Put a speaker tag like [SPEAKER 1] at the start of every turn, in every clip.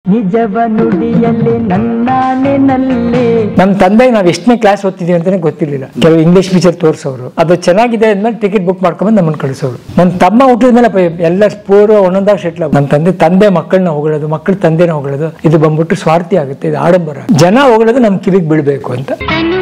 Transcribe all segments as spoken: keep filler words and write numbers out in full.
[SPEAKER 1] ನಿಜವ ನುಡಿಯಲ್ಲಿ ನನ್ನಾನೆನಲ್ಲಿ.
[SPEAKER 2] ನಮ್ಮ ತಂದೆಗೆ ನಾವು ಎಷ್ಟನೇ ಕ್ಲಾಸ್ ಓದ್ತಿದೀವಿ ಅಂತಾನೆ ಗೊತ್ತಿರಲಿಲ್ಲ. ಕೆಲವು ಇಂಗ್ಲಿಷ್ ಪಿಕ್ಚರ್ ತೋರಿಸೋರು, ಅದು ಚೆನ್ನಾಗಿದೆ ಅಂದ್ಮೇಲೆ ಟಿಕೆಟ್ ಬುಕ್ ಮಾಡ್ಕೊಂಡ್ ನಮ್ಮನ್ನು ಕಳಿಸೋರು. ನನ್ನ ತಮ್ಮ ಹುಟ್ಟಿದ ಮೇಲೆ ಎಲ್ಲ ಪೂರ್ವ ಒಂದೊಂದಾಗ ಸೆಟ್ಲ್. ನಮ್ಮ ತಂದೆ ತಂದೆ ಮಕ್ಕಳನ್ನ ಹೊಗಳೋದು, ಮಕ್ಕಳ ತಂದೆನ ಹೊಗಳೋದು, ಇದು ಬಂದ್ಬಿಟ್ಟು ಸ್ವಾರ್ಥಿ ಆಗುತ್ತೆ, ಇದು ಆಡಂಬರ. ಜನ ಹೊಗಳೋದು ನಮ್ ಕಿವಿಗೆ ಬೀಳ್ಬೇಕು ಅಂತ.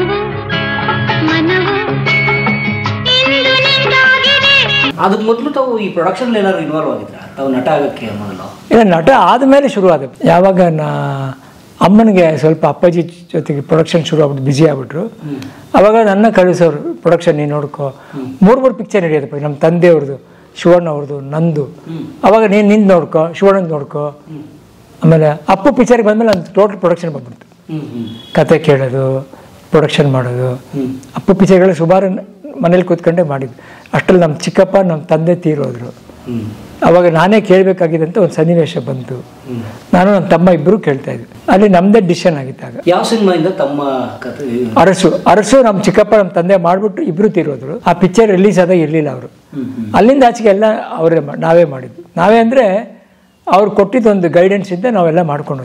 [SPEAKER 3] ಅದಕ್ಕೆ ಮೊದಲು ತಾವು ಈ ಪ್ರೊಡಕ್ಷನ್ ಏನಾದ್ರು ಇನ್ವಾಲ್ವ್ ಆಗಿದ್ರ? ತಾವು ನಟ ಆಗಕ್ಕೆ ಮೊದಲು?
[SPEAKER 2] ಇಲ್ಲ, ನಟ ಆದ್ಮೇಲೆ ಶುರು ಆದ. ಯಾವಾಗ ನಾ ಅಮ್ಮನಿಗೆ ಸ್ವಲ್ಪ ಅಪ್ಪಾಜಿ ಜೊತೆಗೆ ಪ್ರೊಡಕ್ಷನ್ ಶುರು ಆಗ್ಬಿಟ್ಟು ಬಿಸಿ ಆಗ್ಬಿಟ್ರು, ಅವಾಗ ನನ್ನ ಕಳಿಸೋರು ಪ್ರೊಡಕ್ಷನ್ ನೀನು ನೋಡ್ಕೋ. ಮೂರ್ ಮೂರು ಪಿಕ್ಚರ್ ನಡೆಯೋದಪ್ಪ, ನಮ್ಮ ತಂದೆಯವ್ರದ್ದು, ಶಿವಣ್ಣ ಅವ್ರದ್ದು, ನಂದು. ಅವಾಗ ನೀನು ನಿಂದು ನೋಡ್ಕೋ, ಶಿವಣ್ಣಂದು ನೋಡ್ಕೋ. ಆಮೇಲೆ ಅಪ್ಪು ಪಿಕ್ಚರ್ಗೆ ಬಂದ್ಮೇಲೆ ನನ್ನ ಟೋಟಲ್ ಪ್ರೊಡಕ್ಷನ್ ಬಂದ್ಬಿಡ್ತು. ಕತೆ ಕೇಳೋದು, ಪ್ರೊಡಕ್ಷನ್ ಮಾಡೋದು. ಅಪ್ಪು ಪಿಕ್ಚರ್ಗಳು ಸುಮಾರು ಮನೇಲಿ ಕೂತ್ಕೊಂಡೆ ಮಾಡಿದ್ವಿ. ಅಷ್ಟರಲ್ಲಿ ನಮ್ಮ ಚಿಕ್ಕಪ್ಪ ನಮ್ಮ ತಂದೆ ತೀರೋದ್ರು. ಅವಾಗ ನಾನೇ ಕೇಳಬೇಕಾಗಿದೆ ಅಂತ ಒಂದು ಸನ್ನಿವೇಶ ಬಂತು. ನಾನು ನನ್ನ ತಮ್ಮ ಇಬ್ಬರು ಕೇಳ್ತಾ ಇದ್ವಿ. ಅಲ್ಲಿ ನಮ್ದೇ ಡಿಸಿಷನ್ ಆಗಿತ್ತಾಗ.
[SPEAKER 3] ಯಾವ ಸಿನಿಮಾಯಿಂದ ತಮ್ಮ ಕಥೆ?
[SPEAKER 2] ಅರಸು. ಅರಸು ನಮ್ಮ ಚಿಕ್ಕಪ್ಪ ನಮ್ಮ ತಂದೆ ಮಾಡ್ಬಿಟ್ಟು ಇಬ್ರು ತೀರೋದ್ರು. ಆ ಪಿಕ್ಚರ್ ರಿಲೀಸ್ ಆದಾಗ ಇರಲಿಲ್ಲ ಅವರು. ಅಲ್ಲಿಂದ ಆಚೆಗೆ ಎಲ್ಲ ಅವರೇ ನಾವೇ ಮಾಡಿದ್ವಿ. ನಾವೇ ಅಂದರೆ ಅವ್ರು ಕೊಟ್ಟಿದ್ದು ಒಂದು ಗೈಡೆನ್ಸ್ ಇಂದ ನಾವೆಲ್ಲ ಮಾಡ್ಕೊಂಡು.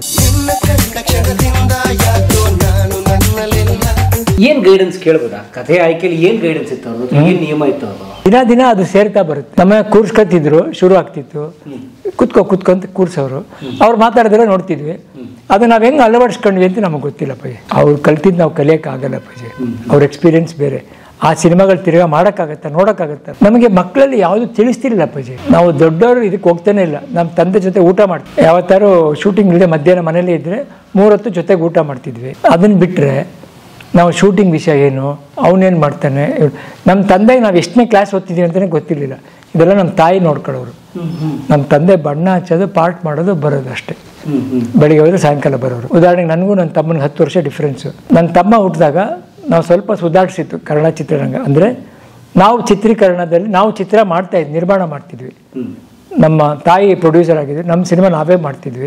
[SPEAKER 3] ಏನ್ ಗೈಡೆನ್ಸ್ ಕೇಳ್ಬೋದಾ? ಕಥೆ ಆಯ್ಕೆಯಲ್ಲಿ ಏನ್ ಗೈಡೆನ್ಸ್ ಇತ್ತು ಅವ್ರದ್ದು? ಏನ್ ನಿಯಮ ಇತ್ತು ಅವರು?
[SPEAKER 2] ದಿನ ದಿನ ಅದು ಸೇರ್ತಾ ಬರುತ್ತೆ. ನಮ್ಮ ಕೂರ್ಸ್ಕೊತಿದ್ರು, ಶುರು ಆಗ್ತಿತ್ತು. ಕುತ್ಕೋ ಕುತ್ಕೊಂತ ಕೂರ್ಸೋರು, ಅವ್ರು ಮಾತಾಡಿದ್ರೆ ನೋಡ್ತಿದ್ವಿ. ಅದು ನಾವ್ ಹೆಂಗ್ ಅಳವಡಿಸ್ಕೊಂಡ್ವಿ ಅಂತ ನಮಗೆ ಗೊತ್ತಿಲ್ಲ ಪಜೆ. ಅವ್ರು ಕಲ್ತಿದ್ದು ನಾವು ಕಲಿಯಕ್ ಆಗಲ್ಲ ಪಜೆ. ಅವ್ರ ಎಕ್ಸ್ಪೀರಿಯನ್ಸ್ ಬೇರೆ. ಆ ಸಿನಿಮಾಗಳು ತಿರ್ಗಾ ಮಾಡೋಕ್ಕಾಗತ್ತ, ನೋಡೋಕ್ಕಾಗತ್ತ. ನಮಗೆ ಮಕ್ಕಳಲ್ಲಿ ಯಾವುದು ತಿಳಿಸ್ತಿರ್ಲಿಲ್ಲ ಪಜೆ. ನಾವು ದೊಡ್ಡವರು ಇದಕ್ಕೆ ಹೋಗ್ತಾನೆ ಇಲ್ಲ. ನಮ್ಮ ತಂದೆ ಜೊತೆ ಊಟ ಮಾಡ್ತೀವಿ. ಯಾವತ್ತಾರು ಶೂಟಿಂಗ್ ಇಲ್ಲದೆ ಮಧ್ಯಾಹ್ನ ಮನೇಲಿ ಇದ್ರೆ ಮೂರೊತ್ತು ಜೊತೆಗೆ ಊಟ ಮಾಡ್ತಿದ್ವಿ. ಅದನ್ನ ಬಿಟ್ರೆ ನಾವು ಶೂಟಿಂಗ್ ವಿಷಯ ಏನು, ಅವನೇನು ಮಾಡ್ತಾನೆ. ನಮ್ಮ ತಂದೆಗೆ ನಾವು ಎಷ್ಟನೇ ಕ್ಲಾಸ್ ಓದ್ತಿದ್ದೀವಿ ಅಂತಲೇ ಗೊತ್ತಿರಲಿಲ್ಲ. ಇದೆಲ್ಲ ನಮ್ಮ ತಾಯಿ ನೋಡ್ಕೊಳ್ಳೋರು. ನಮ್ಮ ತಂದೆ ಬಣ್ಣ ಹಚ್ಚೋದು, ಪಾರ್ಟ್ ಮಾಡೋದು, ಬರೋದು ಅಷ್ಟೇ. ಬೆಳಿಗ್ಗೆ ಹೋದ್ರೆ ಸಾಯಂಕಾಲ ಬರೋರು. ಉದಾಹರಣೆಗೆ ನನಗೂ ನನ್ನ ತಮ್ಮನಿಗೆ ಹತ್ತು ವರ್ಷ ಡಿಫ್ರೆನ್ಸು. ನನ್ನ ತಮ್ಮ ಹುಟ್ಟಿದಾಗ ನಾವು ಸ್ವಲ್ಪ ಸುಧಾರಿಸಿತ್ತು ಕನ್ನಡ ಚಿತ್ರರಂಗ. ಅಂದರೆ ನಾವು ಚಿತ್ರೀಕರಣದಲ್ಲಿ ನಾವು ಚಿತ್ರ ಮಾಡ್ತಾ ಇದ್ವಿ, ನಿರ್ಮಾಣ ಮಾಡ್ತಿದ್ವಿ. ನಮ್ಮ ತಾಯಿ ಪ್ರೊಡ್ಯೂಸರ್ ಆಗಿದ್ವಿ, ನಮ್ಮ ಸಿನಿಮಾ ನಾವೇ ಮಾಡ್ತಿದ್ವಿ.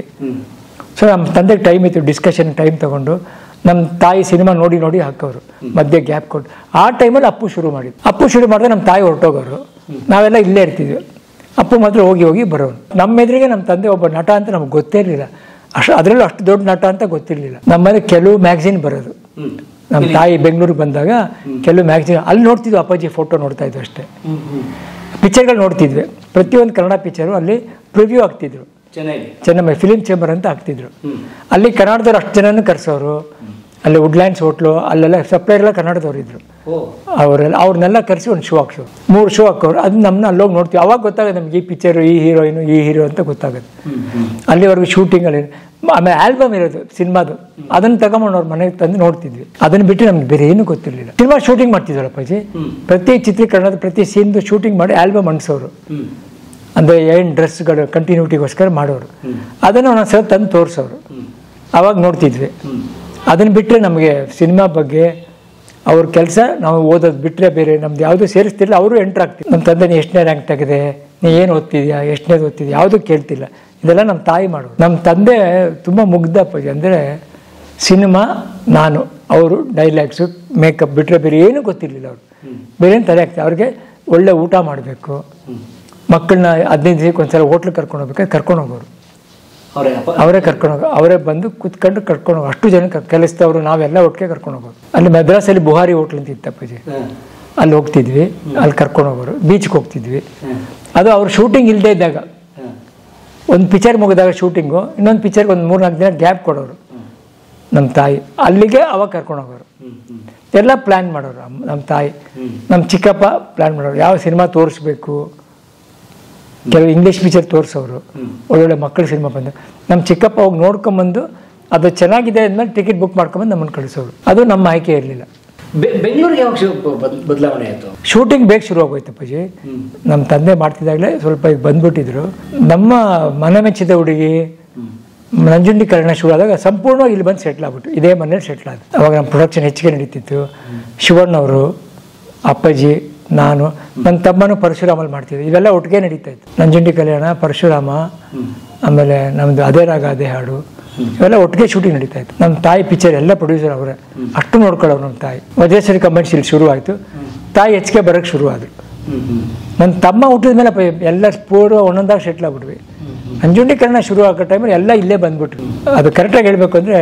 [SPEAKER 2] ಸೊ ನಮ್ಮ ತಂದೆಗೆ ಟೈಮ್ ಇತ್ತು, ಡಿಸ್ಕಷನ್ ಟೈಮ್ ತಗೊಂಡು ನಮ್ಮ ತಾಯಿ ಸಿನಿಮಾ ನೋಡಿ ನೋಡಿ ಹಾಕೋರು, ಮಧ್ಯೆ ಗ್ಯಾಪ್ ಕೊಟ್ಟು. ಆ ಟೈಮಲ್ಲಿ ಅಪ್ಪು ಶುರು ಮಾಡಿದ್ದು. ಅಪ್ಪು ಶುರು ಮಾಡಿದ್ರೆ ನಮ್ಮ ತಾಯಿ ಹೊರಟೋಗೋರು, ನಾವೆಲ್ಲ ಇಲ್ಲೇ ಇರ್ತಿದ್ವಿ. ಅಪ್ಪು ಮಾತ್ರ ಹೋಗಿ ಹೋಗಿ ಬರೋರು. ನಮ್ಮ ಎದುರಿಗೆ ನಮ್ಮ ತಂದೆ ಒಬ್ಬ ನಟ ಅಂತ ನಮ್ಗೆ ಗೊತ್ತೇ ಇರಲಿಲ್ಲ. ಅಷ್ಟು ಅದರಲ್ಲೂ ಅಷ್ಟು ದೊಡ್ಡ ನಟ ಅಂತ ಗೊತ್ತಿರಲಿಲ್ಲ. ನಮ್ಮಲ್ಲಿ ಕೆಲವು ಮ್ಯಾಗ್ಝಿನ್ ಬರೋದು. ನಮ್ಮ ತಾಯಿ ಬೆಂಗಳೂರಿಗೆ ಬಂದಾಗ ಕೆಲವು ಮ್ಯಾಗ್ಝಿನ್ ಅಲ್ಲಿ ನೋಡ್ತಿದ್ವಿ. ಅಪ್ಪಾಜಿ ಫೋಟೋ ನೋಡ್ತಾ ಇದ್ವಿ ಅಷ್ಟೇ. ಪಿಕ್ಚರ್ಗಳು ನೋಡ್ತಿದ್ವಿ. ಪ್ರತಿಯೊಂದು ಕನ್ನಡ ಪಿಕ್ಚರು ಅಲ್ಲಿ ಪ್ರಿವ್ಯೂ ಆಗ್ತಿದ್ರು. ಚೆನ್ನಮ್ಮ ಫಿಲಿಂ ಚೇಂಬರ್ ಅಂತ ಆಗ್ತಿದ್ರು. ಅಲ್ಲಿ ಕನ್ನಡದವ್ರು ಅಷ್ಟು ಜನನೂ ಕರೆಸೋರು. ಅಲ್ಲಿ ವುಡ್ಲ್ಯಾಂಡ್ಸ್ ಹೋಟ್ಲು ಅಲ್ಲೆಲ್ಲ ಸಪ್ಲೈರ್ ಎಲ್ಲ ಕನ್ನಡದವ್ರು ಇದ್ರು. ಅವರೆಲ್ಲ ಅವ್ರನ್ನೆಲ್ಲ ಕರೆಸಿ ಒಂದು ಶೋ ಹಾಕ್ಸೋರು, ಮೂರು ಶೋ ಹಾಕೋರು. ಅದು ನಮ್ಮನ್ನ ಅಲ್ಲೋಗಿ ನೋಡ್ತೀವಿ. ಅವಾಗ ಗೊತ್ತಾಗುತ್ತೆ ನಮ್ಗೆ ಈ ಪಿಕ್ಚರು, ಈ ಹೀರೋಯಿನು, ಈ ಹೀರೋ ಅಂತ ಗೊತ್ತಾಗುತ್ತೆ. ಅಲ್ಲಿವರೆಗೂ ಶೂಟಿಂಗಲ್ಲಿ ಆಮೇಲೆ ಆಲ್ಬಮ್ ಇರೋದು ಸಿನಿಮಾದು, ಅದನ್ನ ತಗೊಂಡು ಅವ್ರ ಮನೆಗೆ ತಂದು ನೋಡ್ತಿದ್ವಿ. ಅದನ್ನ ಬಿಟ್ಟು ನಮ್ಗೆ ಬೇರೆ ಏನು ಗೊತ್ತಿರಲಿಲ್ಲ. ಸಿನಿಮಾ ಶೂಟಿಂಗ್ ಮಾಡ್ತಿದ್ವಲ್ಲ ಅಪ್ಪಾಜಿ. ಪ್ರತಿ ಚಿತ್ರೀಕರಣದ ಪ್ರತಿ ಸೀನ್ದು ಶೂಟಿಂಗ್ ಮಾಡಿ ಆಲ್ಬಮ್ ಅಂಟಿಸೋರು. ಅಂದರೆ ಏನು ಡ್ರೆಸ್ಗಳು ಕಂಟಿನ್ಯೂಟಿಗೋಸ್ಕರ ಮಾಡೋರು. ಅದನ್ನು ಒಂದೊಂದ್ಸಲ ತಂದು ತೋರಿಸೋರು. ಅವಾಗ ನೋಡ್ತಿದ್ವಿ. ಅದನ್ನು ಬಿಟ್ಟರೆ ನಮಗೆ ಸಿನಿಮಾ ಬಗ್ಗೆ ಅವ್ರ ಕೆಲಸ ನಾವು ಓದೋದು ಬಿಟ್ಟರೆ ಬೇರೆ ನಮ್ದು ಯಾವುದೂ ಸೇರಿಸ್ತಿಲ್ಲ. ಅವರು ಎಂಟ್ರ್ ಆಗ್ತಿಲ್ಲ. ನಮ್ಮ ತಂದೆ ನೀ ಎಷ್ಟನೇ ರ್ಯಾಂಕ್ ತೆಗೆದೆ, ನೀ ಏನು ಓದ್ತಿದ್ಯಾ, ಎಷ್ಟನೇದು ಓದ್ತಿದ್ಯಾ, ಯಾವುದೂ ಕೇಳ್ತಿಲ್ಲ. ಇದೆಲ್ಲ ನಮ್ಮ ತಾಯಿ ಮಾಡೋದು. ನಮ್ಮ ತಂದೆ ತುಂಬ ಮುಗ್ಧ ಪಜೆ. ಅಂದರೆ ಸಿನಿಮಾ, ನಾನು, ಅವರು ಡೈಲಾಗ್ಸು, ಮೇಕಪ್ ಬಿಟ್ಟರೆ ಬೇರೆ ಏನೂ ಗೊತ್ತಿರಲಿಲ್ಲ. ಅವರು ಬೇರೆ ಏನು ತಲೆ ಆಗ್ತದೆ. ಅವ್ರಿಗೆ ಒಳ್ಳೆ ಊಟ ಮಾಡಬೇಕು, ಮಕ್ಕಳನ್ನ ಹದಿನೈದು ದಿವಸಕ್ಕೆ ಒಂದ್ಸಲ ಹೋಟ್ಲಿಗೆ ಕರ್ಕೊಂಡು ಹೋಗ್ಬೇಕಾದ್ರೆ ಕರ್ಕೊಂಡು ಹೋಗೋರು. ಅವರೇ ಕರ್ಕೊಂಡು ಹೋಗೋ, ಅವರೇ ಬಂದು ಕುತ್ಕೊಂಡು ಕರ್ಕೊಂಡು ಹೋಗೋ. ಅಷ್ಟು ಜನ ಕೆಲಸದವರು ನಾವೆಲ್ಲ ಒಟ್ಟಿಗೆ ಕರ್ಕೊಂಡು ಹೋಗೋರು. ಅಲ್ಲಿ ಮದ್ರಾಸಲ್ಲಿ ಬುಹಾರಿ ಹೋಟ್ಲ್ ಅಂತ ಇತ್ತಪ್ಪಜಿ, ಅಲ್ಲಿ ಹೋಗ್ತಿದ್ವಿ. ಅಲ್ಲಿ ಕರ್ಕೊಂಡು ಹೋಗೋರು. ಬೀಚ್ಗೆ ಹೋಗ್ತಿದ್ವಿ. ಅದು ಅವ್ರು ಶೂಟಿಂಗ್ ಇಲ್ಲದೆ ಇದ್ದಾಗ, ಒಂದು ಪಿಕ್ಚರ್ ಮುಗಿದಾಗ ಶೂಟಿಂಗು, ಇನ್ನೊಂದು ಪಿಕ್ಚರ್ಗೆ ಒಂದು ಮೂರು ನಾಲ್ಕು ದಿನ ಗ್ಯಾಪ್ ಕೊಡೋರು ನಮ್ಮ ತಾಯಿ. ಅಲ್ಲಿಗೆ ಅವಾಗ ಕರ್ಕೊಂಡು ಹೋಗೋರು. ಎಲ್ಲ ಪ್ಲ್ಯಾನ್ ಮಾಡೋರು ನಮ್ಮ ತಾಯಿ. ನಮ್ಮ ಚಿಕ್ಕಪ್ಪ ಪ್ಲ್ಯಾನ್ ಮಾಡೋರು, ಯಾವ ಸಿನಿಮಾ ತೋರಿಸ್ಬೇಕು. ಕೆಲವು ಇಂಗ್ಲೀಷ್ ಪಿಕ್ಚರ್ ತೋರಿಸೋರು, ಒಳ್ಳೊಳ್ಳೆ ಮಕ್ಕಳ ಸಿನಿಮಾ ಬಂದು ನಮ್ಮ ಚಿಕ್ಕಪ್ಪ ಹೋಗಿ ನೋಡ್ಕೊಂಬಂದು ಅದು ಚೆನ್ನಾಗಿದೆ ಅಂದಮೇಲೆ ಟಿಕೆಟ್ ಬುಕ್ ಮಾಡ್ಕೊಂಬಂದು ನಮ್ಮನ್ನು ಕಳಿಸೋರು. ಅದು ನಮ್ಮ ಆಯ್ಕೆ ಇರಲಿಲ್ಲ.
[SPEAKER 3] ಬೆಂಗಳೂರಿಗೆ ಯಾವಾಗ ಬದಲಾವಣೆ ಆಯಿತು?
[SPEAKER 2] ಶೂಟಿಂಗ್ ಬೇಗ ಶುರು ಆಗೋಯ್ತು ಅಪ್ಪಾಜಿ. ನಮ್ಮ ತಂದೆ ಮಾಡ್ತಿದ್ದಾಗಲೇ ಸ್ವಲ್ಪ ಈಗ ಬಂದ್ಬಿಟ್ಟಿದ್ರು. ನಮ್ಮ ಮನೆ ಮೆಚ್ಚಿದ ಹುಡುಗಿ, ನಂಜುಂಡೀಕರಣ ಶುರು ಆದಾಗ ಸಂಪೂರ್ಣವಾಗಿ ಇಲ್ಲಿ ಬಂದು ಸೆಟ್ಲ್ ಆಗ್ಬಿಟ್ಟು ಇದೇ ಮನೇಲಿ ಸೆಟ್ಲ್ ಆದ. ಅವಾಗ ನಮ್ಮ ಪ್ರೊಡಕ್ಷನ್ ಹೆಚ್ಚಿಗೆ ನಡೀತಿತ್ತು. ಶಿವಣ್ಣವರು, ಅಪ್ಪಾಜಿ, ನಾನು, ನನ್ನ ತಮ್ಮನೂ ಪರಶುರಾಮಲ್ಲಿ ಮಾಡ್ತಿದ್ದೆ. ಇವೆಲ್ಲ ಒಟ್ಟಿಗೆ ನಡೀತಾ ಇತ್ತು. ನಂಜುಂಡಿ ಕಲ್ಯಾಣ, ಪರಶುರಾಮ, ಆಮೇಲೆ ನಮ್ಮದು ಅದೇ ರಾಗ ಅದೇ ಹಾಡು, ಇವೆಲ್ಲ ಒಟ್ಟಿಗೆ ಶೂಟಿಂಗ್ ನಡೀತಾ ಇತ್ತು. ನಮ್ಮ ತಾಯಿ ಪಿಕ್ಚರ್ ಎಲ್ಲ ಪ್ರೊಡ್ಯೂಸರ್ ಅವರೇ. ಅಷ್ಟು ನೋಡ್ಕೊಳ್ಳೋರು ನಮ್ಮ ತಾಯಿ. ವಜ್ರೇಶ್ವರಿ ಕಂಬೈನ್ಸ್ ಇಲ್ಲಿ ಶುರು ಆಯಿತು. ತಾಯಿ ಹೆಚ್ಚಿಗೆ ಬರೋಕ್ಕೆ ಶುರು ಆದರು. ನನ್ನ ತಮ್ಮ ಹುಟ್ಟಿದ ಮೇಲೆ ಎಲ್ಲ ಪೂರ್ವ ಒಂದೊಂದಾಗ ಸೆಟ್ಲ್ ಆಗ್ಬಿಟ್ವಿ. ನಂಜುಂಡೀಕರಣ ಶುರು ಆಗೋ ಟೈಮಲ್ಲಿ ಎಲ್ಲ ಇಲ್ಲೇ ಬಂದ್ಬಿಟ್ರು. ಅದು ಕರೆಕ್ಟಾಗಿ ಹೇಳಬೇಕು ಅಂದರೆ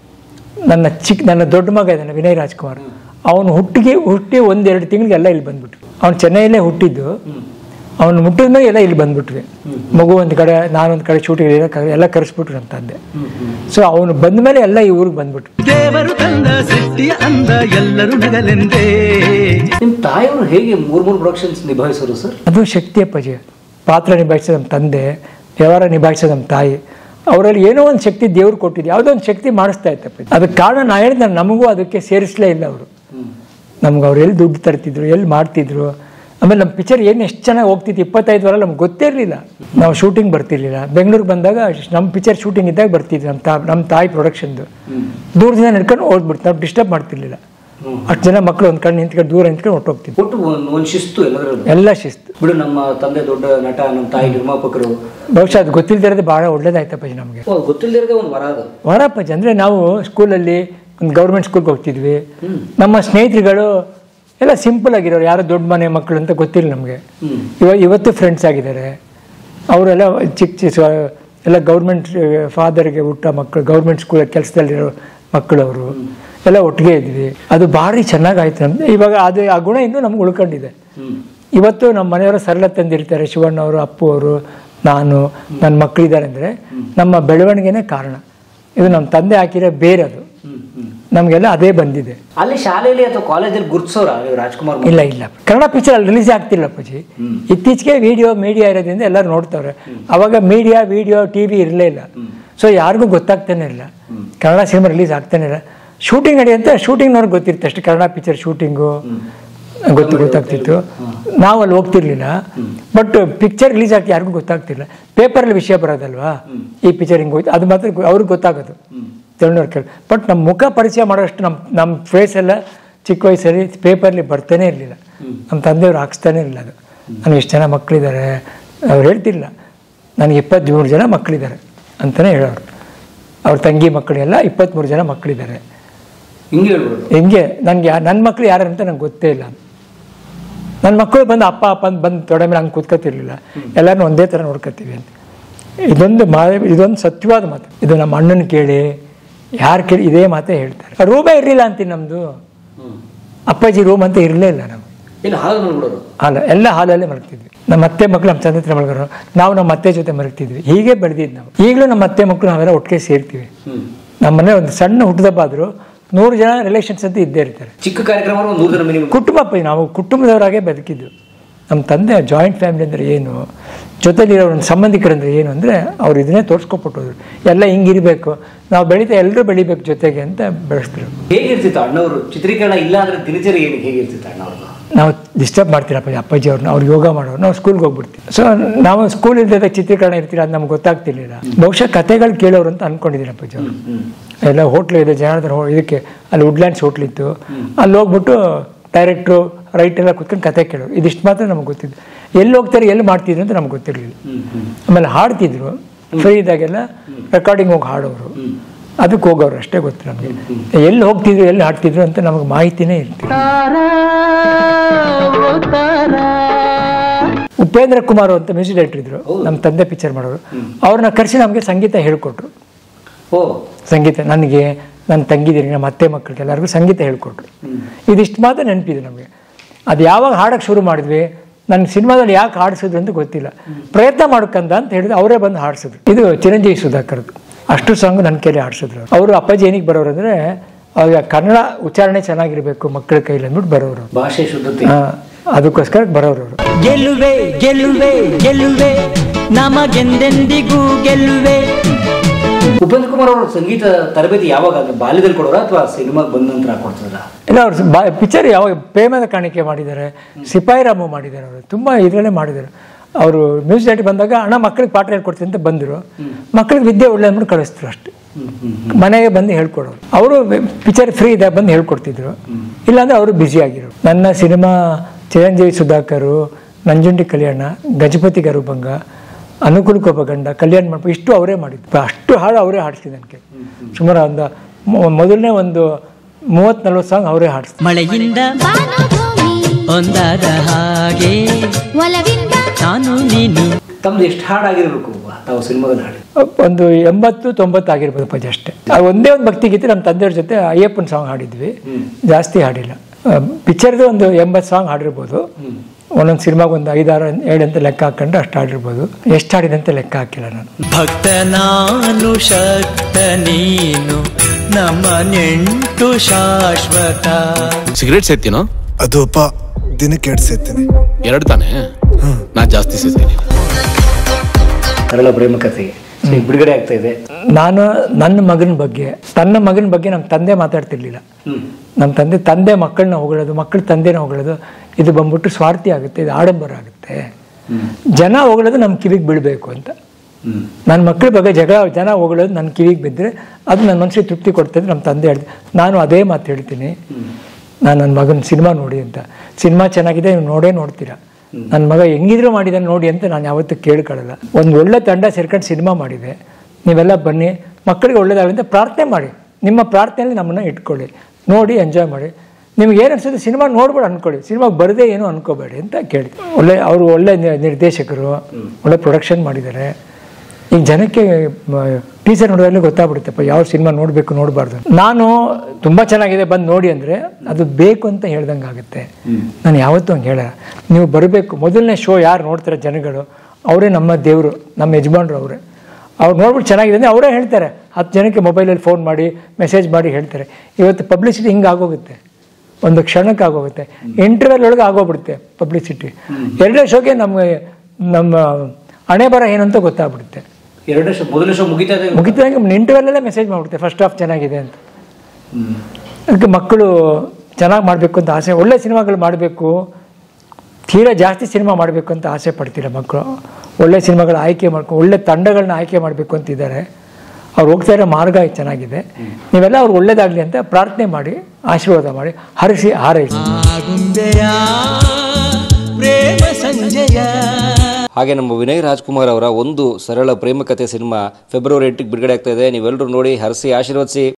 [SPEAKER 2] ನನ್ನ ಚಿಕ್ಕ ನನ್ನ ದೊಡ್ಡ ಮಗ ಇದ್ದಾನೆ ವಿನಯ್ ರಾಜ್ಕುಮಾರ್, ಅವನು ಹುಟ್ಟಿಗೆ ಹುಟ್ಟಿ ಒಂದೆರಡು ತಿಂಗಳಿಗೆ ಎಲ್ಲ ಇಲ್ಲಿ ಬಂದ್ಬಿಟ್ರು. ಅವ್ನು ಚೆನ್ನೈಯಲ್ಲೇ ಹುಟ್ಟಿದ್ದು, ಅವನು ಮುಟ್ಟಿದ ಮೇಲೆ ಎಲ್ಲ ಇಲ್ಲಿ ಬಂದ್ಬಿಟ್ವಿ. ಮಗು ಒಂದು ಕಡೆ, ನಾನೊಂದು ಕಡೆ ಶೂಟಿಂಗ್ ಎಲ್ಲ ಕರೆಸ್ಬಿಟ್ರು ನಮ್ಮ ತಂದೆ. ಸೊ ಅವನು ಬಂದ ಮೇಲೆ ಎಲ್ಲ ಈ ಊರಿಗೆ ಬಂದ್ಬಿಟ್ರು.
[SPEAKER 4] ದೇವರು ತಂದ ಸೃಷ್ಟಿಯ ಅಂದ ಎಲ್ಲರೂ ನಗಲೆಂದೇ.
[SPEAKER 3] ನಿಮ್ಮ ತಾಯಿಯವರು ಹೇಗೆ ಮೂರ್ ಮೂರು ಪ್ರೊಡಕ್ಷನ್ಸ್ ನಿಭಾಯಿಸೋರು ಸರ್?
[SPEAKER 2] ಅದು ಶಕ್ತಿ ಅಪ್ಪಾಜಿ. ಪಾತ್ರ ನಿಭಾಯಿಸೋದು ನಮ್ಮ ತಂದೆ, ವ್ಯವಹಾರ ನಿಭಾಯಿಸೋದು ನಮ್ಮ ತಾಯಿ. ಅವರಲ್ಲಿ ಏನೋ ಒಂದು ಶಕ್ತಿ ದೇವ್ರು ಕೊಟ್ಟಿದ್ದು, ಯಾವುದೋ ಒಂದು ಶಕ್ತಿ ಮಾಡಿಸ್ತಾ ಇತ್ತಪ್ಪ. ಅದಕ್ಕೆ ಕಾರಣ ನಾ ಹೇಳಿದ ನಮಗೂ ಅದಕ್ಕೆ ಸೇರಿಸಲೇ ಇಲ್ಲ ಅವರು. ನಮ್ಗೆ ಅವ್ರು ಎಲ್ಲಿ ದುಡ್ಡು ತರ್ತಿದ್ರು, ಎಲ್ಲಿ ಮಾಡ್ತಿದ್ರು. ಆಮೇಲೆ ನಮ್ಮ ಪಿಕ್ಚರ್ ಏನು ಎಷ್ಟು ಚೆನ್ನಾಗಿ ಹೋಗ್ತಿತ್ತು, ಇಪ್ಪತ್ತೈದು ವಾರ ನಮ್ಗೆ ಗೊತ್ತೇ ಇರಲಿಲ್ಲ. ನಾವು ಶೂಟಿಂಗ್ ಬರ್ತಿರ್ಲಿಲ್ಲ. ಬೆಂಗಳೂರಿಗೆ ಬಂದಾಗ ನಮ್ಮ ಪಿಕ್ಚರ್ ಶೂಟಿಂಗ್ ಇದ್ದಾಗ ಬರ್ತಿದ್ವಿ. ನಮ್ಮ ತಾ ನಮ್ಮ ತಾಯಿ ಪ್ರೊಡಕ್ಷನ್ದು ದೂರದಿಂದ ನಡ್ಕೊಂಡು ಓದ್ಬಿಡ್ತು. ನಾವು ಡಿಸ್ಟರ್ಬ್ ಮಾಡ್ತಿರ್ಲಿಲ್ಲ. ಅಷ್ಟು ಜನ ಮಕ್ಕಳು ಒಂದು ಕಣ್ಣು ನಿಂತ್ಕೊಂಡು ದೂರ ನಿಂತ್ಕೊಂಡು ಹೊಟ್ಟೋಗ್ತಿದ್ವಿ.
[SPEAKER 3] ಒಟ್ಟು ಒಂದು ಶಿಸ್ತು ಎಲ್ಲದರಲ್ಲೂ.
[SPEAKER 2] ಎಲ್ಲ ಶಿಸ್ತು
[SPEAKER 3] ಬಿಡು. ನಮ್ಮ ತಂದೆ ದೊಡ್ಡ ನಟ, ನಮ್ಮ ತಾಯಿ ನಿರ್ಮಾಪಕರು.
[SPEAKER 2] ಬಹುಶಃ ಅದು ಗೊತ್ತಿಲ್ಲದಿರೋದು ಭಾಳ ಒಳ್ಳೇದಾಯ್ತಪ್ಪಾಜಿ ನಮಗೆ.
[SPEAKER 3] ಗೊತ್ತಿಲ್ಲದಿರೋದೇ ಒಂದು ವರ ಅದು.
[SPEAKER 2] ವರಪ್ಪಾಜಿ ಅಂದರೆ ನಾವು ಸ್ಕೂಲಲ್ಲಿ ಒಂದು ಗೌರ್ಮೆಂಟ್ ಸ್ಕೂಲ್ಗೆ ಹೋಗ್ತಿದ್ವಿ. ನಮ್ಮ ಸ್ನೇಹಿತರುಗಳು ಎಲ್ಲ ಸಿಂಪಲ್ ಆಗಿರೋರು, ಯಾರೋ ದೊಡ್ಡ ಮನೆ ಮಕ್ಕಳು ಅಂತ ಗೊತ್ತಿಲ್ಲ ನಮಗೆ. ಇವಾಗ ಇವತ್ತು ಫ್ರೆಂಡ್ಸ್ ಆಗಿದ್ದಾರೆ. ಅವರೆಲ್ಲ ಚಿಕ್ಕ ಚಿಕ್ಕ ಎಲ್ಲ ಗೌರ್ಮೆಂಟ್ ಫಾದರ್ಗೆ ಹುಟ್ಟ ಮಕ್ಕಳು, ಗೌರ್ಮೆಂಟ್ ಸ್ಕೂಲ್ ಕೆಲಸದಲ್ಲಿರೋ ಮಕ್ಕಳು. ಅವರು ಎಲ್ಲ ಒಟ್ಟಿಗೆ ಇದ್ವಿ. ಅದು ಭಾರಿ ಚೆನ್ನಾಗಾಯ್ತು ನಮ್ಗೆ. ಇವಾಗ ಅದು ಆ ಗುಣ ಇನ್ನೂ ನಮ್ಗೆ ಉಳ್ಕೊಂಡಿದೆ. ಇವತ್ತು ನಮ್ಮ ಮನೆಯವರು ಸರಳ ತಂದಿರ್ತಾರೆ, ಶಿವಣ್ಣವರು, ಅಪ್ಪು ಅವರು, ನಾನು, ನನ್ನ ಮಕ್ಕಳಿದ್ದಾರೆ ಅಂದರೆ ನಮ್ಮ ಬೆಳವಣಿಗೆನೇ ಕಾರಣ. ಇದು ನಮ್ಮ ತಂದೆ ಹಾಕಿರೋ ಬೇರೆ, ಅದು ನಮಗೆಲ್ಲ ಅದೇ ಬಂದಿದೆ.
[SPEAKER 3] ಅಲ್ಲಿ ಶಾಲೆಯಲ್ಲಿ ಅಥವಾ ಕಾಲೇಜಲ್ಲಿ ಗುರುತಿಸೋರ ರಾಜ್ಕುಮಾರ್?
[SPEAKER 2] ಇಲ್ಲ ಇಲ್ಲ, ಕನ್ನಡ ಪಿಕ್ಚರ್ ಅಲ್ಲಿ ರಿಲೀಸ್ ಆಗ್ತಿಲ್ಲ ಅಪ್ಪಾಜಿ. ಇತ್ತೀಚೆಗೆ ವಿಡಿಯೋ ಮೀಡಿಯಾ ಇರೋದ್ರಿಂದ ಎಲ್ಲರೂ ನೋಡ್ತಾವ್ರೆ. ಅವಾಗ ಮೀಡಿಯಾ ವಿಡಿಯೋ ಟಿ ವಿ ಇರಲೇ ಇಲ್ಲ. ಸೊ ಯಾರಿಗೂ ಗೊತ್ತಾಗ್ತಾನೆ ಇಲ್ಲ, ಕನ್ನಡ ಸಿನಿಮಾ ರಿಲೀಸ್ ಆಗ್ತಾನೆ ಇಲ್ಲ. ಶೂಟಿಂಗ್ ನಡೆಯುತ್ತೆ, ಶೂಟಿಂಗ್ನವ್ರಿಗೆ ಗೊತ್ತಿರುತ್ತೆ ಅಷ್ಟೇ. ಕನ್ನಡ ಪಿಕ್ಚರ್ ಶೂಟಿಂಗು ಗೊತ್ತು ಗೊತ್ತಾಗ್ತಿತ್ತು. ನಾವು ಅಲ್ಲಿ ಹೋಗ್ತಿರ್ಲಿಲ್ಲ. ಬಟ್ ಪಿಕ್ಚರ್ ರಿಲೀಸ್ ಆಗ್ತಿ ಯಾರಿಗೂ ಗೊತ್ತಾಗ್ತಿಲ್ಲ. ಪೇಪರಲ್ಲಿ ವಿಷಯ ಬರೋದಲ್ವಾ, ಈ ಪಿಕ್ಚರ್ ಹಿಂಗೆ ಹೋಯ್ತು, ಅದು ಮಾತ್ರ ಅವ್ರಿಗೆ ಗೊತ್ತಾಗೋದು ತಿಳಿನವ್ರು ಕೇಳಿ. ಬಟ್ ನಮ್ಮ ಮುಖ ಪರಿಚಯ ಮಾಡೋಷ್ಟು ನಮ್ಮ ನಮ್ಮ ಫೇಸ್ ಎಲ್ಲ ಚಿಕ್ಕ ವಯಸ್ಸಲ್ಲಿ ಪೇಪರ್ಲಿ ಬರ್ತಾನೆ ಇರಲಿಲ್ಲ. ನಮ್ಮ ತಂದೆಯವ್ರು ಹಾಕ್ಸ್ತಾನೆ ಇರಲಿಲ್ಲ. ಅದು ನನಗೆ ಎಷ್ಟು ಜನ ಮಕ್ಕಳಿದ್ದಾರೆ ಅವ್ರು ಹೇಳ್ತಿಲ್ಲ. ನನಗೆ ಇಪ್ಪತ್ತ್ಮೂರು ಜನ ಮಕ್ಕಳಿದ್ದಾರೆ ಅಂತಲೇ ಹೇಳೋರು. ಅವ್ರ ತಂಗಿ ಮಕ್ಕಳೆಲ್ಲ ಇಪ್ಪತ್ತ್ಮೂರು ಜನ ಮಕ್ಕಳಿದ್ದಾರೆ.
[SPEAKER 3] ಹಿಂಗೆ ಹೇಳ್ಬೋದು.
[SPEAKER 2] ಹಿಂಗೆ ನನಗೆ ನನ್ನ ಮಕ್ಕಳು ಯಾರು ಅಂತ ನಂಗೆ ಗೊತ್ತೇ ಇಲ್ಲ. ನನ್ನ ಮಕ್ಕಳು ಬಂದು ಅಪ್ಪ ಅಪ್ಪ ಅಂತ ಬಂದು ತೊಡೆ ಮೇಲೆ ಹಂಗೆ ಕೂತ್ಕೊತಿರ್ಲಿಲ್ಲ. ಎಲ್ಲರೂ ಒಂದೇ ಥರ ನೋಡ್ಕೊತೀವಿ ಅಂತ. ಇದೊಂದು ಮಾ ಇದೊಂದು ಸತ್ಯವಾದ ಮಾತು. ಇದು ನಮ್ಮ ಅಣ್ಣನ ಕೇಳಿ, ಯಾರು ಕೇಳಿ ಇದೇ ಮಾತೇ ಹೇಳ್ತಾರೆ. ರೂಮೇ ಇರಲಿಲ್ಲ ಅಂತೀನಿ ನಮ್ಮದು. ಅಪ್ಪಾಜಿ ರೂಮ್ ಅಂತ ಇರಲೇ ಇಲ್ಲ ನಮ್ಗೆ. ಹಾಲ ಎಲ್ಲ ಹಾಲಲ್ಲೇ ಮಲಗ್ತಿದ್ವಿ. ನಮ್ಮ ಅತ್ತೆ ಮಕ್ಕಳು ನಮ್ಮ ತಂದೆ ಹತ್ರ ಮಲಗೋರು, ನಾವು ನಮ್ಮ ಅತ್ತೆ ಜೊತೆ ಮಲಗ್ತಿದ್ವಿ. ಹೀಗೆ ಬೆಳೆದಿದ್ದು ನಾವು. ಈಗಲೂ ನಮ್ಮ ಅತ್ತೆ ಮಕ್ಕಳು ನಾವೆಲ್ಲ ಒಟ್ಟಿಗೆ ಸೇರ್ತೀವಿ. ನಮ್ಮ ಮನೆ ಒಂದು ಸಣ್ಣ ಹುಟ್ಟದಬ್ಬ ಆದರೂ ನೂರು ಜನ ರಿಲೇಷನ್ಸ್ ಅಂತ ಇದ್ದೇ ಇರ್ತಾರೆ.
[SPEAKER 3] ಚಿಕ್ಕ ಕಾರ್ಯಕ್ರಮ ನೂರು ಜನ ಮಿನಿಮಮ್.
[SPEAKER 2] ಕುಟುಂಬ ನಾವು ಕುಟುಂಬದವರಾಗೆ ಬದುಕಿದ್ದು. ನಮ್ಮ ತಂದೆ ಜಾಯಿಂಟ್ ಫ್ಯಾಮಿಲಿ ಅಂದರೆ ಏನು, ಜೊತೆಲಿರೋ ಒಂದು ಸಂಬಂಧಿಕರಂದ್ರೆ ಏನು ಅಂದರೆ ಅವ್ರು ಇದನ್ನೇ ತೋರಿಸ್ಕೊಟ್ಬಿಟ್ಟೋದ್ರು. ಎಲ್ಲ ಹಿಂಗಿರಬೇಕು, ನಾವು ಬೆಳೀತಾ ಎಲ್ಲರೂ ಬೆಳಿಬೇಕು ಜೊತೆಗೆ ಅಂತ ಬೆಳೆಸಿದ್ರು.
[SPEAKER 3] ಹೇಗಿರ್ತಿತ್ತು ಅಣ್ಣವರು ಚಿತ್ರೀಕರಣ ಇಲ್ಲ ಅಂದರೆ ದಿನಚರಿ ಏನು ಹೇಗಿರ್ತಿತ್ತು ಅಣ್ಣವ್ರದ್ದು?
[SPEAKER 2] ನಾವು ಡಿಸ್ಟರ್ಬ್ ಮಾಡ್ತೀರಪ್ಪ ಅಪ್ಪಾಜಿ ಅವ್ರನ್ನ, ಅವ್ರು ಯೋಗ ಮಾಡೋರು, ನಾವು ಸ್ಕೂಲ್ಗೆ ಹೋಗ್ಬಿಡ್ತೀವಿ. ಸೊ ನಾವು ಸ್ಕೂಲ್ ಇಲ್ದಾಗ ಚಿತ್ರೀಕರಣ ಇರ್ತೀರ, ಅದು ನಮ್ಗೆ ಗೊತ್ತಾಗ್ತಿರ್ಲಿಲ್ಲ. ಬಹುಶಃ ಕಥೆಗಳು ಕೇಳೋರು ಅಂತ ಅನ್ಕೊಂಡಿದ್ದೀನಿ ಅಪ್ಪಾಜಿ ಅವರು. ಎಲ್ಲ ಹೋಟ್ಲು ಇದೆ, ಜನಾರ್ದನ ಇದಕ್ಕೆ ಅಲ್ಲಿ ವುಡ್ಲ್ಯಾಂಡ್ಸ್ ಹೋಟ್ಲಿತ್ತು. ಅಲ್ಲಿ ಹೋಗ್ಬಿಟ್ಟು ಡೈರೆಕ್ಟ್ರು ರೈಟ್ ಎಲ್ಲ ಕುತ್ಕೊಂಡು ಕತೆ ಕೇಳೋರು. ಇದಿಷ್ಟು ಮಾತ್ರ ನಮ್ಗೆ ಗೊತ್ತಿದ್ದು. ಎಲ್ಲಿ ಹೋಗ್ತಾರೆ, ಎಲ್ಲಿ ಮಾಡ್ತಿದ್ರು ಅಂತ ನಮ್ಗೆ ಗೊತ್ತಿರಲಿಲ್ಲ. ಆಮೇಲೆ ಹಾಡ್ತಿದ್ರು ಫ್ರೀ ಇದ್ದಾಗೆಲ್ಲ, ರೆಕಾರ್ಡಿಂಗ್ ಹೋಗಿ ಹಾಡೋರು, ಅದಕ್ಕೆ ಹೋಗೋರು ಅಷ್ಟೇ ಗೊತ್ತು ನಮಗೆ. ಎಲ್ಲಿ ಹೋಗ್ತಿದ್ರು, ಎಲ್ಲಿ ಹಾಡ್ತಿದ್ರು ಅಂತ ನಮಗೆ ಮಾಹಿತಿನೇ ಇರ್ತಿತ್ತು. ಉಪೇಂದ್ರ ಕುಮಾರ್ ಅಂತ ಮ್ಯೂಸಿಕ್ ಡೈರೆಕ್ಟರ್ ಇದ್ರು, ನಮ್ಮ ತಂದೆ ಪಿಕ್ಚರ್ ಮಾಡೋರು. ಅವ್ರನ್ನ ಕರೆಸಿ ನಮಗೆ ಸಂಗೀತ ಹೇಳ್ಕೊಟ್ರು. ಸಂಗೀತ ನನಗೆ, ನನ್ನ ತಂಗಿದಿರಿಗೆ, ನಮ್ಮ ಅತ್ತೆ ಮಕ್ಕಳಿಗೆ ಎಲ್ಲರಿಗೂ ಸಂಗೀತ ಹೇಳ್ಕೊಟ್ರು. ಇದಿಷ್ಟು ಮಾತ್ರ ನೆನಪಿದೆ ನಮಗೆ. ಅದು ಯಾವಾಗ ಹಾಡೋಕ್ಕೆ ಶುರು ಮಾಡಿದ್ವಿ, ನನ್ನ ಸಿನಿಮಾದಲ್ಲಿ ಯಾಕೆ ಹಾಡಿಸಿದ್ರು ಅಂತ ಗೊತ್ತಿಲ್ಲ. ಪ್ರಯತ್ನ ಮಾಡ್ಕಂದ ಅಂತ ಹೇಳಿದ್ರೆ ಅವರೇ ಬಂದು ಹಾಡಿಸಿದ್ರು. ಇದು ಚಿರಂಜೀವಿ ಸುಧಾಕರ್ದು ಅಷ್ಟು ಸಾಂಗ್ ನನ್ನ ಕೈಲಿ ಹಾಡಿಸಿದ್ರು. ಅವರು ಅಪ್ಪಾಜಿ ಏನಕ್ಕೆ ಬರೋರು ಅಂದರೆ, ಅವಾಗ ಕನ್ನಡ ಉಚ್ಚಾರಣೆ ಚೆನ್ನಾಗಿರ್ಬೇಕು ಮಕ್ಕಳ ಕೈಲಿ ಅಂದ್ಬಿಟ್ಟು ಬರೋರು,
[SPEAKER 3] ಭಾಷೆ ಶುದ್ಧತೆ,
[SPEAKER 2] ಅದಕ್ಕೋಸ್ಕರ ಬರೋರು ಅವರು.
[SPEAKER 1] ಗೆಲ್ಲುವೆ ಗೆಲ್ಲುವೆ ಗೆಲ್ಲುವೆ ನಮಗೆಂದೆಂದಿಗೂ ಗೆಲ್ಲುವೆ.
[SPEAKER 3] ಉಪೇಂದ್ರ ಕುಮಾರ್ ಅವರು ಸಂಗೀತ ತರಬೇತಿ ಯಾವಾಗ ಬಾಲ್ಯದಲ್ಲಿ ಕೊಡೋರ ಅಥವಾ ಸಿನಿಮಾಗೆ ಬಂದ ನಂತರ ಕೊಡ್ತಾರ?
[SPEAKER 2] ಇಲ್ಲ, ಅವ್ರು ಬಾ ಪಿಕ್ಚರ್ ಯಾವಾಗ ಪ್ರೇಮದ ಕಾಣಿಕೆ ಮಾಡಿದ್ದಾರೆ, ಸಿಪಾಯಿ ರಾಮು ಮಾಡಿದ್ದಾರೆ. ಅವರು ತುಂಬ ಇದರಲ್ಲೇ ಮಾಡಿದ್ದಾರೆ. ಅವರು ಮ್ಯೂಸಿಕ್ ಡೈರೆಕ್ಟರ್ ಬಂದಾಗ ಅಣ್ಣ ಮಕ್ಕಳಿಗೆ ಪಾಠ ಹೇಳ್ಕೊಡ್ತೀನಿ ಅಂತ ಬಂದರು. ಮಕ್ಕಳಿಗೆ ವಿದ್ಯೆ ಒಳ್ಳೆ ಅಂದ್ಬಿಟ್ಟು ಕಳಿಸ್ತರು ಅಷ್ಟೇ. ಮನೆಗೆ ಬಂದು ಹೇಳ್ಕೊಡೋರು. ಅವರು ಪಿಕ್ಚರ್ ಫ್ರೀ ಇದ್ದಾಗ ಬಂದು ಹೇಳ್ಕೊಡ್ತಿದ್ರು. ಇಲ್ಲಾಂದ್ರೆ ಅವರು ಬ್ಯುಸಿ ಆಗಿರೋರು. ನನ್ನ ಸಿನಿಮಾ ಚಿರಂಜೀವಿ ಸುಧಾಕರು, ನಂಜುಂಡಿ ಕಲ್ಯಾಣ, ಗಜಪತಿ ಗರುಭಂಗ, ಅನುಕೂಲಕ್ಕೊಬ್ಬ ಗಂಡ, ಕಲ್ಯಾಣ ಮಂಟಪ, ಇಷ್ಟು ಅವರೇ ಮಾಡಿದ್ರು. ಅಷ್ಟು ಹಾಡು ಅವರೇ ಹಾಡಿಸ್ತಿದ್ದೆ ನನಗೆ. ಸುಮಾರು ಒಂದು ಮೊದಲನೇ ಒಂದು ಮೂವತ್ತು ನಲ್ವತ್ತು ಸಾಂಗ್ ಅವರೇ ಹಾಡಿಸ್ತಾರೆ.
[SPEAKER 1] ಮಳೆಯಿಂದ ಒಂದಾದ ಹಾಗೆ ಒಲವಿಂದ ನಾನು ನೀನು.
[SPEAKER 3] ತಮ್ದು ಎಷ್ಟು ಹಾಡು ಆಗಿರ್ಬೇಕು ತಾವು ಸಿನಿಮಾದಲ್ಲಿ ಹಾಡಿ?
[SPEAKER 2] ಒಂದು ಎಂಬತ್ತು ತೊಂಬತ್ತು ಆಗಿರ್ಬೋದು ಪಜ ಅಷ್ಟೇ. ಒಂದೇ ಒಂದು ಭಕ್ತಿಗೀತೆ ನಮ್ಮ ತಂದೆಯವ್ರ ಜೊತೆ ಅಯ್ಯಪ್ಪನ ಸಾಂಗ್ ಹಾಡಿದ್ವಿ, ಜಾಸ್ತಿ ಹಾಡಿಲ್ಲ. ಪಿಕ್ಚರ್ದು ಒಂದು ಎಂಬತ್ತು ಸಾಂಗ್ ಹಾಡಿರ್ಬೋದು, ಒಂದೊಂದು ಸಿನಿಮಾಗೆ ಒಂದು ಐದಾರು ಏಳು ಅಂತ ಲೆಕ್ಕ ಹಾಕೊಂಡು ಅಷ್ಟು ಹಾಡಿರ್ಬೋದು. ಎಷ್ಟು ಹಾಡಿದಂತ ಲೆಕ್ಕ ಹಾಕಿಲ್ಲ ನಾನು.
[SPEAKER 1] ಭಕ್ತ ನಾನು ಶಕ್ತ ನೀನು ನಮ್ಮ ನೆಂಟು ಶಾಶ್ವತ.
[SPEAKER 5] ಸಿಗರೇಟ್ ಸೇತೀನೋ?
[SPEAKER 6] ಅದು ಅಪ್ಪ ದಿನಕ್ಕೆ ಎರಡು ಸೇತೀನಿ.
[SPEAKER 5] ಎರಡು ತಾನೆ? ನಾ ಜಾಸ್ತಿ ಸೇತೀನಿ.
[SPEAKER 3] ಸರಳ ಪ್ರೇಮ ಕಥೆಗೆ ಬಿಡುಗಡೆ ಆಗ್ತಾ ಇದೆ.
[SPEAKER 2] ನಾನು ನನ್ನ ಮಗನ ಬಗ್ಗೆ, ತನ್ನ ಮಗನ ಬಗ್ಗೆ ನಮ್ಮ ತಂದೆ ಮಾತಾಡ್ತಿರ್ಲಿಲ್ಲ. ನಮ್ಮ ತಂದೆ ತಂದೆ ಮಕ್ಕಳನ್ನ ಹೊಗಳೋದು, ಮಕ್ಕಳ ತಂದೆನ ಹೊಗಳೋದು, ಇದು ಬಂದ್ಬಿಟ್ಟು ಸ್ವಾರ್ಥಿ ಆಗುತ್ತೆ, ಇದು ಆಡಂಬರ ಆಗುತ್ತೆ. ಜನ ಹೊಗಳೋದು ನಮ್ಮ ಕಿವಿಗೆ ಬೀಳಬೇಕು ಅಂತ. ನನ್ನ ಮಕ್ಕಳ ಬಗ್ಗೆ ಜಗಳ ಜನ ಹೊಗಳೋದು ನನ್ನ ಕಿವಿಗೆ ಬಿದ್ದರೆ ಅದು ನನ್ನ ಮನಸ್ಸಿಗೆ ತೃಪ್ತಿ ಕೊಡ್ತದೆ. ನಮ್ಮ ತಂದೆ ಹೇಳ್ದೆ, ನಾನು ಅದೇ ಮಾತು ಹೇಳ್ತೀನಿ. ನಾನು ನನ್ನ ಮಗನ ಸಿನಿಮಾ ನೋಡಿ ಅಂತ, ಸಿನಿಮಾ ಚೆನ್ನಾಗಿದೆ ನೀವು ನೋಡೇ ನೋಡ್ತೀರಾ, ನನ್ನ ಮಗ ಹೆಂಗಿದ್ರು ಮಾಡಿದ್ದಾನೆ ನೋಡಿ ಅಂತ ನಾನು ಯಾವತ್ತೂ ಕೇಳ್ಕೊಳ್ಳಲ್ಲ. ಒಂದು ಒಳ್ಳೆ ತಂಡ ಸೇರ್ಕೊಂಡು ಸಿನಿಮಾ ಮಾಡಿದೆ, ನೀವೆಲ್ಲ ಬನ್ನಿ, ಮಕ್ಕಳಿಗೆ ಒಳ್ಳೇದಾಗಲಿ ಅಂತ ಪ್ರಾರ್ಥನೆ ಮಾಡಿ, ನಿಮ್ಮ ಪ್ರಾರ್ಥನೆಯಲ್ಲಿ ನಮ್ಮನ್ನು ಇಟ್ಕೊಳ್ಳಿ, ನೋಡಿ ಎಂಜಾಯ್ ಮಾಡಿ. ನಿಮ್ಗೆ ಏನು ಅನ್ಸುತ್ತೆ ಸಿನಿಮಾ ನೋಡ್ಬೇಡ ಅನ್ಕೊಳ್ಳಿ, ಸಿನಿಮಾಗೆ ಬರದೇ ಏನು ಅನ್ಕೋಬೇಡಿ ಅಂತ ಕೇಳಿ. ಒಳ್ಳೆ ಅವರು ಒಳ್ಳೆ ನಿರ್ದೇಶಕರು, ಒಳ್ಳೆ ಪ್ರೊಡಕ್ಷನ್ ಮಾಡಿದ್ದಾರೆ. ಈಗ ಜನಕ್ಕೆ ಟೀಸರ್ ನೋಡಿದಾಗಲೇ ಗೊತ್ತಾಗ್ಬಿಡುತ್ತಪ್ಪ ಯಾವ ಸಿನಿಮಾ ನೋಡಬೇಕು ನೋಡಬಾರ್ದು. ನಾನು ತುಂಬ ಚೆನ್ನಾಗಿದೆ ಬಂದು ನೋಡಿ ಅಂದರೆ ಅದು ಬೇಕು ಅಂತ ಹೇಳ್ದಂಗೆ ಆಗುತ್ತೆ. ನಾನು ಯಾವತ್ತೂ ಹಂಗೆ ಹೇಳ. ನೀವು ಬರಬೇಕು, ಮೊದಲನೇ ಶೋ ಯಾರು ನೋಡ್ತಾರೆ ಜನಗಳು, ಅವರೇ ನಮ್ಮ ದೇವರು, ನಮ್ಮ ಯಜಮಾನ್ರು ಅವರೇ. ಅವ್ರು ನೋಡ್ಬಿಟ್ಟು ಚೆನ್ನಾಗಿದೆ ಅಂದರೆ ಅವರೇ ಹೇಳ್ತಾರೆ. ಹತ್ತು ಜನಕ್ಕೆ ಮೊಬೈಲಲ್ಲಿ ಫೋನ್ ಮಾಡಿ ಮೆಸೇಜ್ ಮಾಡಿ ಹೇಳ್ತಾರೆ. ಇವತ್ತು ಪಬ್ಲಿಸಿಟಿ ಹಿಂಗೆ ಆಗೋಗುತ್ತೆ, ಒಂದು ಕ್ಷಣಕ್ಕೆ ಆಗೋಗುತ್ತೆ, ಇಂಟರ್ವ್ಯೂಲ್ ಒಳಗೆ ಆಗೋಗ್ಬಿಡುತ್ತೆ ಪಬ್ಲಿಸಿಟಿ. ಎರಡನೇ ಶೋಗೆ ನಮಗೆ ನಮ್ಮ ಹಣೆ ಬರ ಏನಂತ ಗೊತ್ತಾಗ್ಬಿಡುತ್ತೆ.
[SPEAKER 3] ಎರಡನೇ ಶೋ ಮೊದಲನೇ ಶೋ ಮುಗಿತಾ
[SPEAKER 2] ಮುಗಿತಂಗೆ ಇಂಟರ್ವ್ಯೂಲಲ್ಲೇ ಮೆಸೇಜ್ ಮಾಡಿಬಿಡುತ್ತೆ ಫಸ್ಟ್ ಹಾಫ್ ಚೆನ್ನಾಗಿದೆ ಅಂತ. ಅದಕ್ಕೆ ಮಕ್ಕಳು ಚೆನ್ನಾಗಿ ಮಾಡಬೇಕು ಅಂತ ಆಸೆ, ಒಳ್ಳೆ ಸಿನಿಮಾಗಳು ಮಾಡಬೇಕು, ತೀರಾ ಜಾಸ್ತಿ ಸಿನಿಮಾ ಮಾಡಬೇಕು ಅಂತ ಆಸೆ ಪಡ್ತೀರ ಮಕ್ಕಳು. ಒಳ್ಳೆ ಸಿನಿಮಾಗಳು ಆಯ್ಕೆ ಮಾಡ್ಕೊ, ಒಳ್ಳೆ ತಂಡಗಳನ್ನ ಆಯ್ಕೆ ಮಾಡಬೇಕು ಅಂತಿದ್ದಾರೆ. ಅವ್ರು ಹೋಗ್ತಾ ಇರೋ ಮಾರ್ಗ ಚೆನ್ನಾಗಿದೆ. ನೀವೆಲ್ಲ ಅವ್ರು ಒಳ್ಳೇದಾಗಲಿ ಅಂತ ಪ್ರಾರ್ಥನೆ ಮಾಡಿ, ಆಶೀರ್ವಾದ ಮಾಡಿ, ಹರಿಸಿ ಹಾರೈಸಿ.
[SPEAKER 7] ಹಾಗೆ ನಮ್ಮ ವಿನಯ್ ರಾಜ್ಕುಮಾರ್ ಅವರ ಒಂದು ಸರಳ ಪ್ರೇಮ ಕಥೆ ಸಿನಿಮಾ ಫೆಬ್ರವರಿ ಎಂಟಕ್ಕೆ ಬಿಡುಗಡೆ ಆಗ್ತಾ ಇದೆ. ನೀವೆಲ್ಲರೂ ನೋಡಿ, ಹರಿಸಿ, ಆಶೀರ್ವದಿಸಿ.